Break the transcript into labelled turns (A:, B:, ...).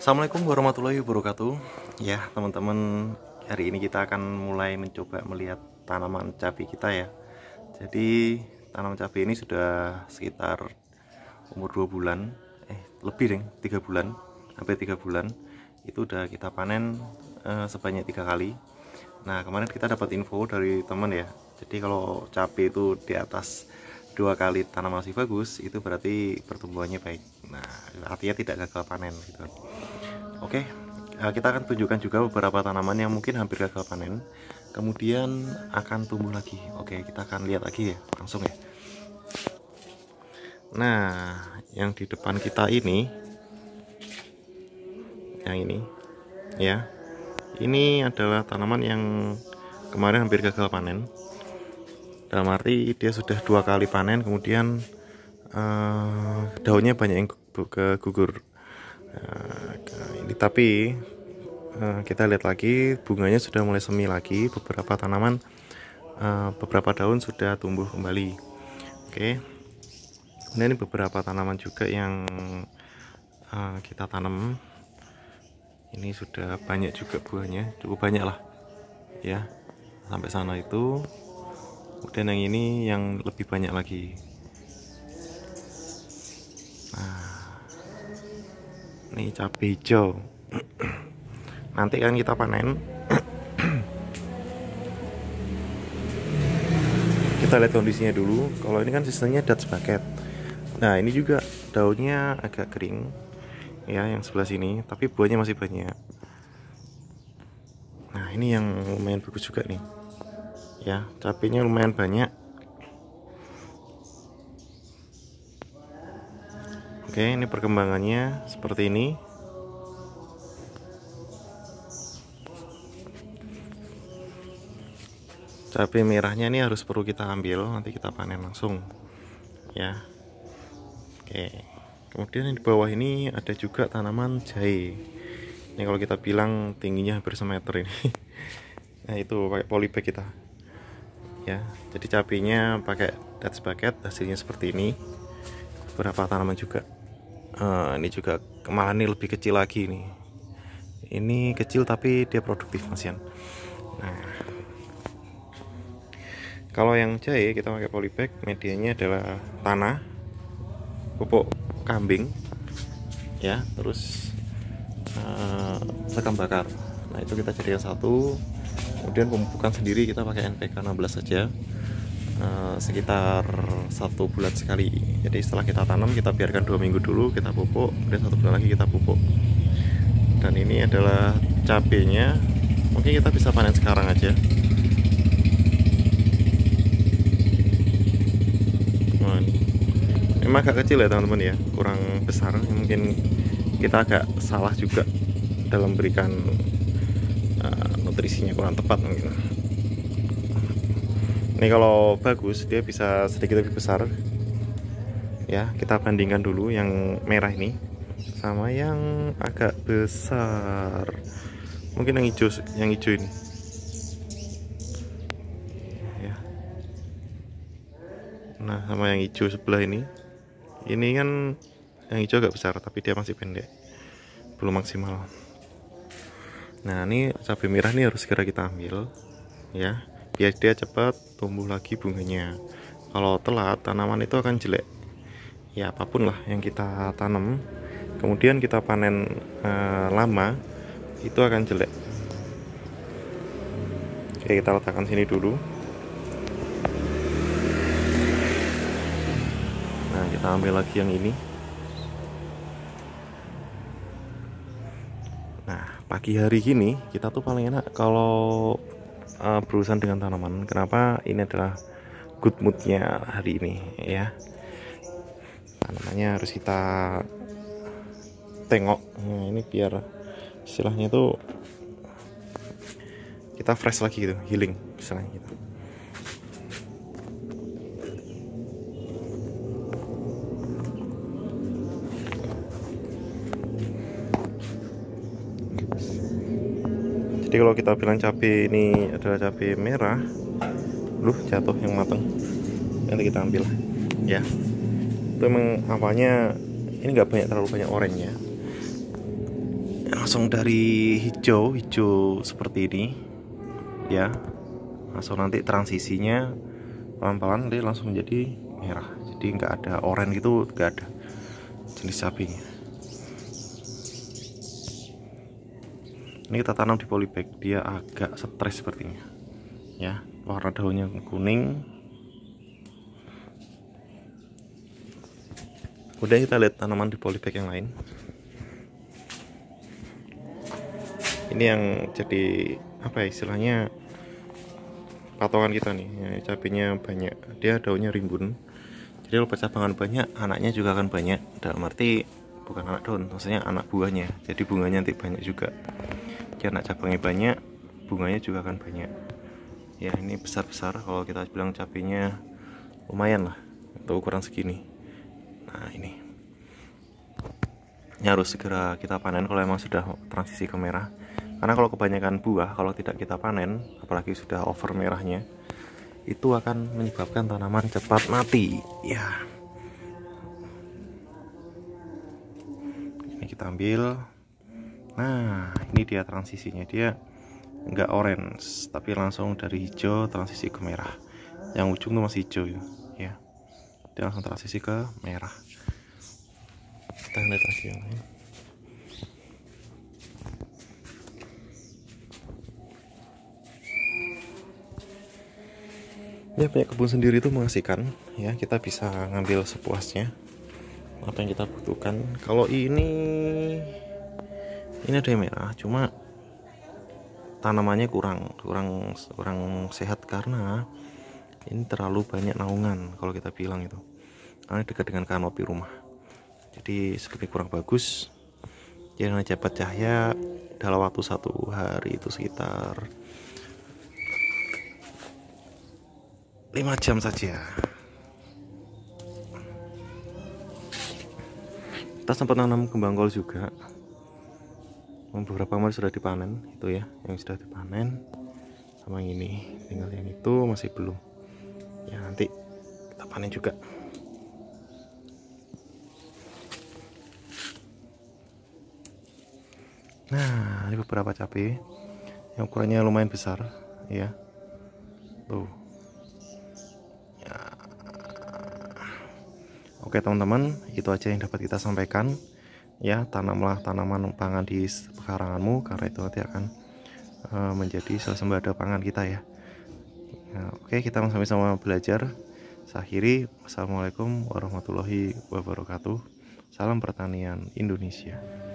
A: Assalamualaikum warahmatullahi wabarakatuh. Ya, teman-teman, hari ini kita akan mulai mencoba melihat tanaman cabai kita ya. Jadi, tanaman cabai ini sudah sekitar umur 2 bulan, lebih deh, 3 bulan, hampir 3 bulan. Itu udah kita panen sebanyak 3 kali. Nah, kemarin kita dapat info dari teman ya. Jadi kalau cabai itu di atas 2 kali tanam masih bagus, itu berarti pertumbuhannya baik. Nah, artinya tidak gagal panen gitu. Oke, kita akan tunjukkan juga beberapa tanaman yang mungkin hampir gagal panen, kemudian akan tumbuh lagi. Oke, kita akan lihat lagi ya, langsung ya. Nah, yang di depan kita ini, yang ini ya, ini adalah tanaman yang kemarin hampir gagal panen. Dalam arti dia sudah 2 kali panen, kemudian daunnya banyak yang gugur. Ini tapi kita lihat lagi, bunganya sudah mulai semi lagi. Beberapa tanaman, beberapa daun sudah tumbuh kembali. Oke, nah ini beberapa tanaman juga yang kita tanam. Ini sudah banyak juga buahnya, cukup banyak lah ya, sampai sana itu. Kemudian yang ini yang lebih banyak lagi. Nah, ini cabai hijau. Nanti kan kita panen. Kita lihat kondisinya dulu. Kalau ini kan sistemnya Dutch bucket. Nah, ini juga daunnya agak kering ya, yang sebelah sini, tapi buahnya masih banyak. Nah, ini yang lumayan bagus juga nih ya, cabenya lumayan banyak. Oke, ini perkembangannya seperti ini. Cabai merahnya ini harus perlu kita ambil, nanti kita panen langsung ya. Oke, kemudian di bawah ini ada juga tanaman jahe. Ini kalau kita bilang tingginya hampir semeter ini. Nah, itu pakai polybag kita ya. Jadi cabenya pakai Dutch bucket, hasilnya seperti ini. Beberapa tanaman juga, ini juga malah ini lebih kecil lagi nih. Ini kecil tapi dia produktif masian. Nah, kalau yang jahe kita pakai polybag, medianya adalah tanah, pupuk kambing ya, terus sekam bakar. Nah, itu kita jadikan satu. Kemudian pemupukan sendiri kita pakai NPK 16 saja, sekitar 1 bulan sekali. Jadi setelah kita tanam, kita biarkan 2 minggu dulu, kita pupuk, kemudian 1 bulan lagi kita pupuk. Dan ini adalah cabenya, mungkin kita bisa panen sekarang aja. Nah, ini memang agak kecil ya teman-teman ya, kurang besar. Mungkin kita agak salah juga dalam berikan nutrisinya, kurang tepat mungkin. Ini kalau bagus dia bisa sedikit lebih besar ya. Kita bandingkan dulu yang merah ini sama yang agak besar. Mungkin yang hijau ini ya. Nah, sama yang hijau sebelah ini kan yang hijau agak besar tapi dia masih pendek, belum maksimal. Nah, ini cabai merah ini harus segera kita ambil ya, biar dia cepat tumbuh lagi bunganya. Kalau telat, tanaman itu akan jelek ya, apapun lah yang kita tanam kemudian kita panen lama, itu akan jelek. Oke, kita letakkan sini dulu. Nah, kita ambil lagi yang ini. Nah, pagi hari gini kita tuh paling enak kalau berurusan dengan tanaman. Kenapa? Ini adalah good moodnya hari ini ya. Tanamannya harus kita tengok. Nah, ini biar istilahnya itu kita fresh lagi gitu, healing istilahnya gitu. Jadi kalau kita bilang cabai ini adalah cabai merah, jatuh yang matang, nanti kita ambil ya. Itu memang awalnya ini nggak terlalu banyak oranye. langsung dari hijau seperti ini ya, langsung nanti transisinya pelan-pelan nanti langsung menjadi merah, jadi nggak ada oranye gitu, nggak ada jenis cabenya. Ini kita tanam di polybag, dia agak stres sepertinya ya, warna daunnya kuning. Udah, kita lihat tanaman di polybag yang lain. Ini yang jadi apa ya, istilahnya patokan kita nih ya, cabenya banyak, dia daunnya rimbun, jadi kalau cabangan banyak anaknya juga akan banyak, dalam arti bukan anak daun, maksudnya anak buahnya, jadi bunganya nanti banyak juga. Jadi anak cabangnya banyak, bunganya juga akan banyak ya. Ini besar-besar, kalau kita bilang cabenya lumayan lah untuk ukuran segini. Nah ini harus segera kita panen kalau emang sudah transisi ke merah, karena kalau kebanyakan buah kalau tidak kita panen, apalagi sudah over merahnya, itu akan menyebabkan tanaman cepat mati ya. Ini kita ambil. Nah ini dia transisinya, dia nggak orange tapi langsung dari hijau transisi ke merah, yang ujung tuh masih hijau ya, dia langsung transisi ke merah. Kita lihat lagi yang lain. Ya, punya kebun sendiri itu mengasihkan ya, kita bisa ngambil sepuasnya apa yang kita butuhkan. Kalau ini ada yang merah, cuma tanamannya kurang sehat karena ini terlalu banyak naungan kalau kita bilang itu, karena dekat dengan kanopi rumah, jadi seperti kurang bagus. Jadi hanya dapat cahaya dalam waktu 1 hari itu sekitar 5 jam saja. Kita sempat nanam kembang kol juga, beberapa kemarin sudah dipanen itu ya, yang sudah dipanen sama yang ini, tinggal yang itu masih belum ya, nanti kita panen juga. Nah ini beberapa cabai yang ukurannya lumayan besar ya, tuh ya. Oke teman-teman, itu aja yang dapat kita sampaikan ya. Tanamlah tanaman pangan di pekaranganmu, karena itu nanti akan menjadi swasembada pangan kita ya. Oke, kita sama-sama belajar. Saya akhiri, wassalamualaikum warahmatullahi wabarakatuh. Salam pertanian Indonesia.